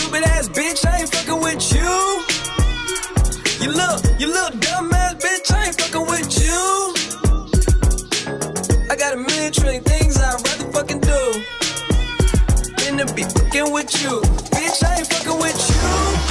stupid ass bitch, I ain't fucking with you. You little dumb ass bitch, I ain't fucking with you. I got a million trillion things I'd rather fucking do than to be fucking with you. Bitch, I ain't fucking with you.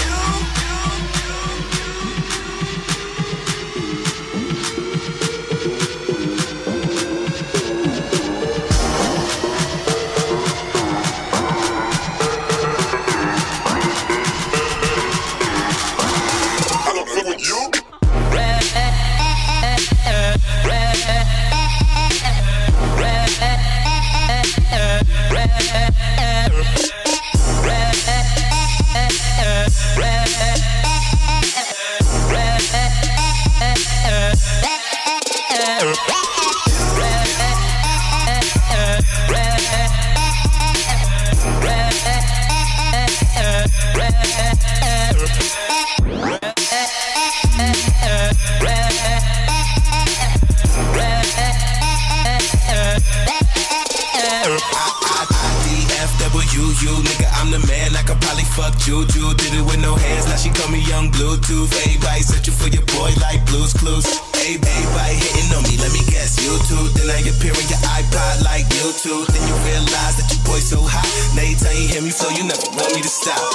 Juju did it with no hands, now she call me Young Bluetooth. Everybody searching for your boy like Blue's Clues. Everybody hitting on me, let me guess, YouTube. Then I appear on your iPod like YouTube. Then you realize that your boy so hot. Now you tell you hear me flow, you never want me to stop.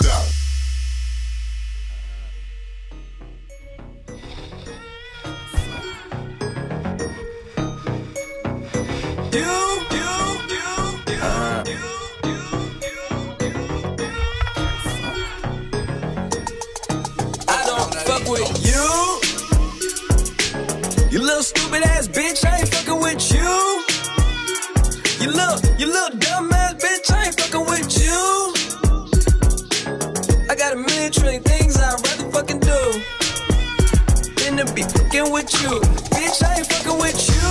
You little stupid ass bitch, I ain't fucking with you. You little dumb ass bitch, I ain't fucking with you. I got a million trillion things I'd rather fucking do than to be fucking with you. Bitch, I ain't fucking with you.